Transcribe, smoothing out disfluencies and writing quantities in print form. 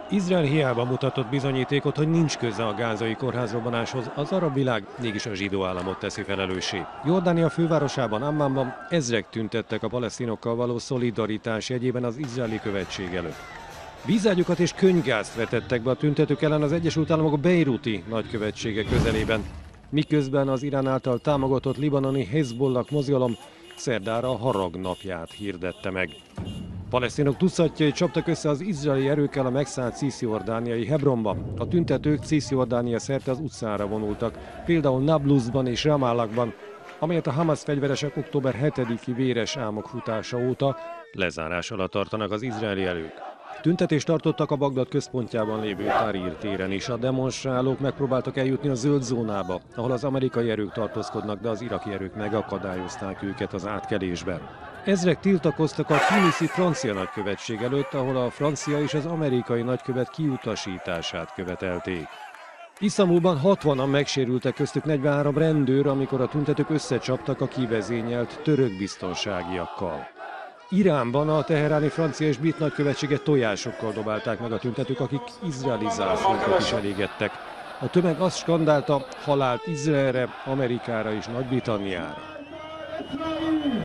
Izrael hiába mutatott bizonyítékot, hogy nincs köze a gázai kórházrobbanáshoz, az arab világ mégis a zsidó államot teszi felelőssé. Jordánia fővárosában, Ammanban ezrek tüntettek a palesztinokkal való szolidaritás jegyében az izraeli követség előtt. Vízágyokat és könyvgázt vetettek be a tüntetők ellen az Egyesült Államok beiruti nagykövetsége közelében, miközben az Irán által támogatott libanoni Hezbollah mozgalom szerdára a harag napját hirdette meg. Palesztinok tucatjai csaptak össze az izraeli erőkkel a megszállt cisziordániai Hebronban. A tüntetők Cisziordánia szerte az utcára vonultak, például Nablusban és Ramallahban, amelyet a Hamas fegyveresek október 7-i véres álmok futása óta lezárás alatt tartanak az izraeli erők. Tüntetést tartottak a Bagdad központjában lévő Tahrir téren is. A demonstrálók megpróbáltak eljutni a zöld zónába, ahol az amerikai erők tartózkodnak, de az iraki erők megakadályozták őket az átkelésben. Ezrek tiltakoztak a tunisi francia nagykövetség előtt, ahol a francia és az amerikai nagykövet kiutasítását követelték. Isztambulban 60-an megsérültek, köztük 43 rendőr, amikor a tüntetők összecsaptak a kivezényelt török biztonságiakkal. Iránban a teheráni francia és brit nagykövetséget tojásokkal dobálták meg a tüntetők, akik izraeli zászlókat is elégettek. A tömeg azt skandálta, halált Izraelre, Amerikára és Nagy-Britanniára.